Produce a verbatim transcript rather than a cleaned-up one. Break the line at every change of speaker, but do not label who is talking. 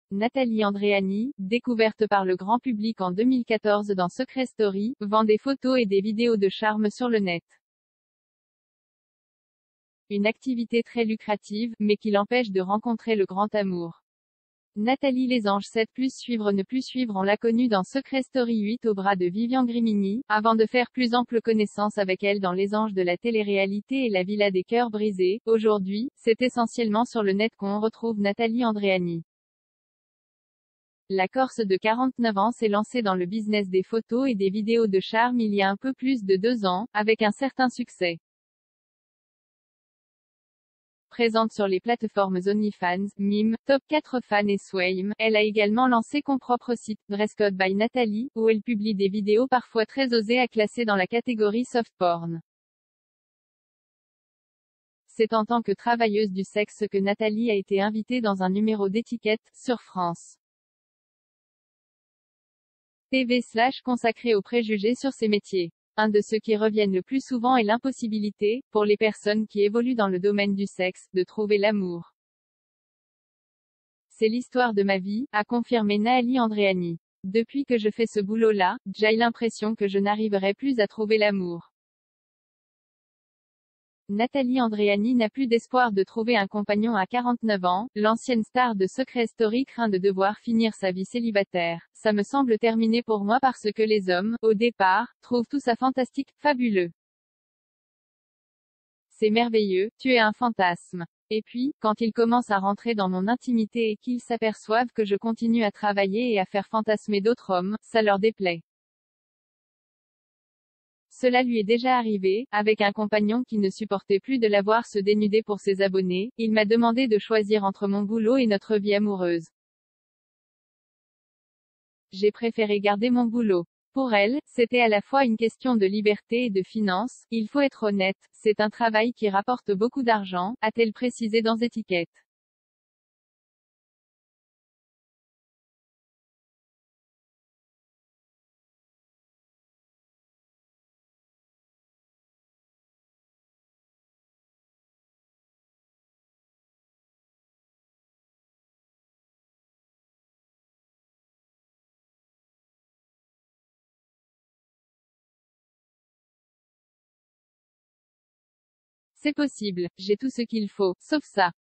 Nathalie Andréani, découverte par le grand public en deux mille quatorze dans Secret Story, vend des photos et des vidéos de charme sur le net. Une activité très lucrative, mais qui l'empêche de rencontrer le grand amour. Nathalie Lesange sept plus suivre ne plus suivre on l'a connue dans Secret Story huit au bras de Vivian Grimini, avant de faire plus ample connaissance avec elle dans Les Anges de la télé-réalité et la Villa des cœurs brisés. Aujourd'hui, c'est essentiellement sur le net qu'on retrouve Nathalie Andréani. La Corse de quarante-neuf ans s'est lancée dans le business des photos et des vidéos de charme il y a un peu plus de deux ans, avec un certain succès. Présente sur les plateformes OnlyFans, Mime, Top quatre Fan et Swayme, elle a également lancé son propre site, Dresscode by Nathalie, où elle publie des vidéos parfois très osées à classer dans la catégorie soft porn. C'est en tant que travailleuse du sexe que Nathalie a été invitée dans un numéro d'Étiquette, sur France T V slash consacré aux préjugés sur ces métiers. Un de ceux qui reviennent le plus souvent est l'impossibilité, pour les personnes qui évoluent dans le domaine du sexe, de trouver l'amour. C'est l'histoire de ma vie, a confirmé Nathalie Andréani. Depuis que je fais ce boulot-là, j'ai l'impression que je n'arriverai plus à trouver l'amour. Nathalie Andréani n'a plus d'espoir de trouver un compagnon à quarante-neuf ans, l'ancienne star de Secret Story craint de devoir finir sa vie célibataire. Ça me semble terminé pour moi parce que les hommes, au départ, trouvent tout ça fantastique, fabuleux. C'est merveilleux, tu es un fantasme. Et puis, quand ils commencent à rentrer dans mon intimité et qu'ils s'aperçoivent que je continue à travailler et à faire fantasmer d'autres hommes, ça leur déplaît. Cela lui est déjà arrivé, avec un compagnon qui ne supportait plus de la voir se dénuder pour ses abonnés. Il m'a demandé de choisir entre mon boulot et notre vie amoureuse. J'ai préféré garder mon boulot. Pour elle, c'était à la fois une question de liberté et de finances. Il faut être honnête, c'est un travail qui rapporte beaucoup d'argent, a-t-elle précisé dans Étiquette. C'est possible, j'ai tout ce qu'il faut, sauf ça.